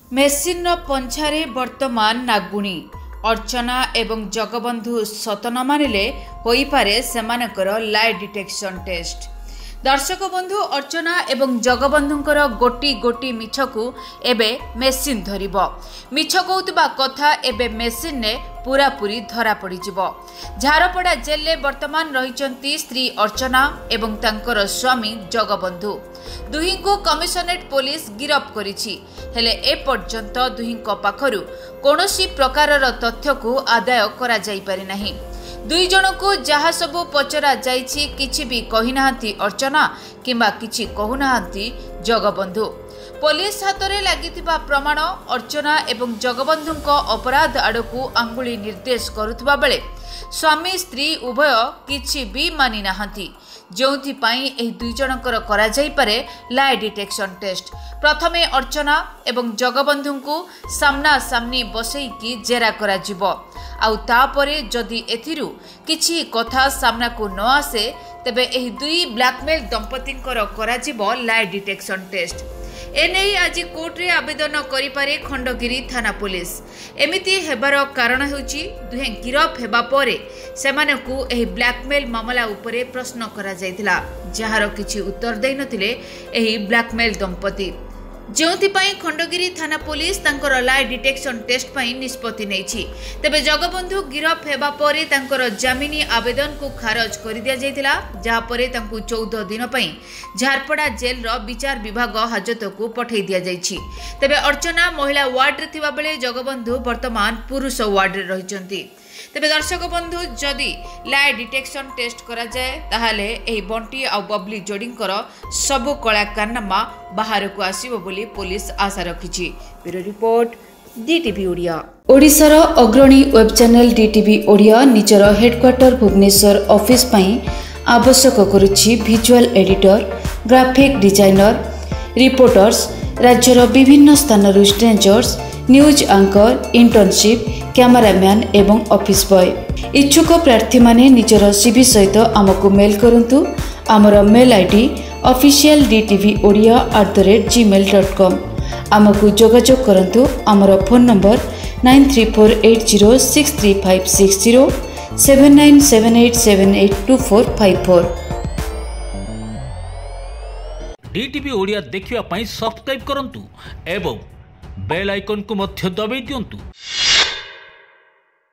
Machine पंछारे वर्तमान नागुणी अर्चना एवं जगबंधु सत न मानिले होई पारे सेमानकर लाई डिटेक्शन टेस्ट। दर्शक बंधु अर्चना एवं जगबंधुंकर गोटी गोटी मिछ को एबे मेसिन धरिब। मिछ कहउतबा कथा एबे मेसिन ने पूरा पूरी धरा पड़ी जिवो। झारपड़ा जेल ले वर्तमान रहिचंती स्त्री अर्चना एवं तांकर स्वामी जगबंधु। दुही को कमिशनरेट पुलिस गिरफ करिछि। हेले ए पर्यंत दुही पाखरु कोनोसी प्रकारर तथ्य को आदाय करा जाई पारि नाही। दुई जन को जहा सबु पचरा जाइछि किछि भी कहि नाहंती अर्चना किंबा किछि कहु नाहंती जगबंधु। पुलिस हाथ में लागिथिबा प्रमाण अर्चना एवं जगबंधुंको अपराध आड़कू आंगुली निर्देश करुथबा बेले स्वामी स्त्री उभय किछि भी मानि नाहंती। जोथि पाई एही दुई जनकर करा जाई पारे लाई डिटेक्शन टेस्ट। प्रथमे अर्चना एवं जगबंधुंको सामना सामनी बसैकी जेरा करा जिवो। आउ तापरे जदि एथिरु किछि कथा सामना को न आसे तेबे एही दुई ब्लैकमेल दंपतिंकर करा जिवो लाई डिटेक्शन टेस्ट। एने आज कोर्ट रे आवेदन करि पारे खंडगिरी थाना पुलिस। एमिति हेबार कारण हेउची दुहे गिरफ हेबा परे सेमानकु एही ब्लैकमेल मामला उपरे प्रश्न करा जायतिला, जहार किछि उत्तर दै नथिले एही ब्लैकमेल दंपति। जोथिपाई खंडगिरी थाना पुलिस तांकर लाई डिटेक्शन टेस्ट पाई निष्पत्ति नेछि। तेबे जगबंधु गिरफ हेबा परे तांकर जामिनी आवेदन को खारज कर दिया जायतिला, जहा परे तांकु 14 दिन पाई झारपड़ा जेल रो विचार विभाग हाजत को पठै दिया जायछि। तेबे अर्चना महिला वार्ड रे थिबा बेले जगबंधु वर्तमान पुरुष वार्ड रे रहिचंती। तेबे दर्शक बंधु जदि लाई डिटेक्शन टेस्ट करा जाए ताहाले एही बंटी आ बबली जोड़ींकर सबु कला कारनामा बाहर को आसीबो बोली पुलिस आशा रखिछि। Bureau report DTV Odia. ओडिशार अग्रणी वेब चैनल डीटीवी ओडिया निजर हेडक्वार्टर भुवनेश्वर ऑफिस पई आवश्यक करुछि visual editor, graphic designer, reporters, राज्यर विभिन्न स्थानरू stringers, news anchor, internship, cameraman एवं ऑफिस बॉय। इच्छुक प्रार्थी माने निजर सीवी सहित आमको मेल करंतु। आमर मेल आईडी officialdtvodia@gmail.com। आमको जोगाजोग करंतु। आमर फोन नंबर 9348063560 7978782454। डीटीवी ओडिया देखिवा पई सब्सक्राइब करंतु एवं बेल आइकन को मध्य दबाई दियंतु।